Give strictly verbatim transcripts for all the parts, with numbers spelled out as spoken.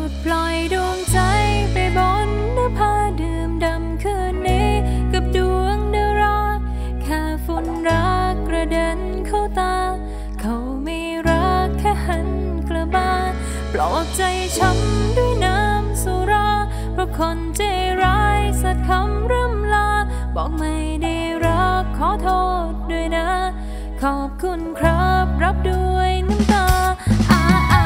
ดปล่อยดวงใจไปบนนภาดื่มดำคืนนี้กับดวงดาวราแค่ฝุ่นรักกระเด็นเข้าตาเขาไม่รักแค่หันกลับมาปลอบใจช้ำด้วยน้ำสุราเพราะคนใจร้ายสัตย์คำร่ำลาบอกไม่ได้รักขอโทษด้วยนะขอบคุณครับรับด้วยน้ำตาอาอา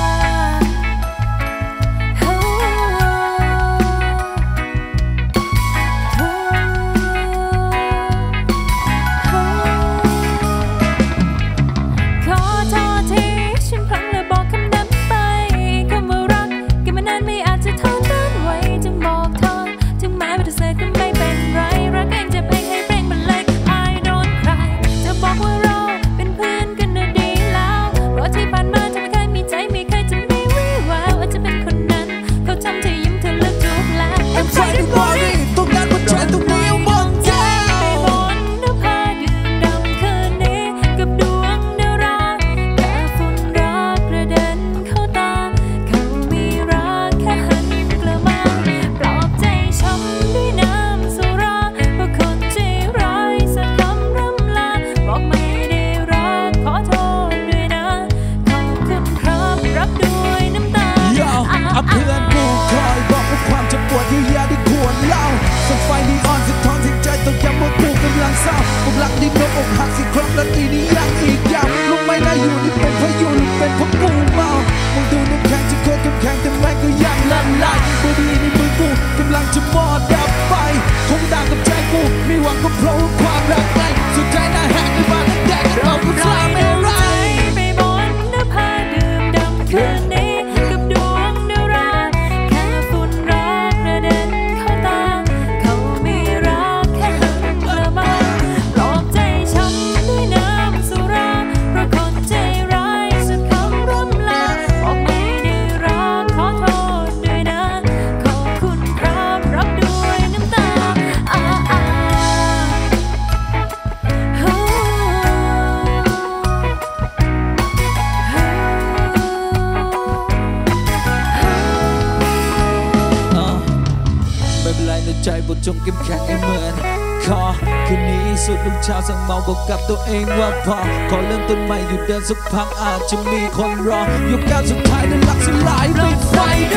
เพื่อนกูคอยบอกว่าความเจ็บปวดที่ยาที่ควรเล่าส่งไฟนีออนสะท้อนที่ใจต้องย้ำว่ากูกำลังเศร้าอกหลักดินนกอกหักสิครบและตีนี้ยังอีกยาวลูกไม่น่าอยู่นี่เป็นเพราะอยู่หรือเป็นเพราะกูเมามึงดูน้ำแข็งที่โคตรเข้มแข็งแต่แม่งก็ยังละลายบอดีในมือกูกำลังจะมอดดับไปคงต่างกับใจกูมีหวังก็เพราะความรักไงสุดท้ายหน้าแหกในบ้านแดกเราก็ทำไม่ไรไปบนนภาดื่มดำคืนนี้ใจบทจงเข้มแข็งให้เหมือนขอคืนนี้สุดลุงเช้าสั่งเมาบอกกับตัวเองว่าพอขอเริ่มต้นใหม่อยู่เดินสักพักอาจจะมีคนรอยุคก้าวสุดท้ายนั้นหลักสลายปิดไฟ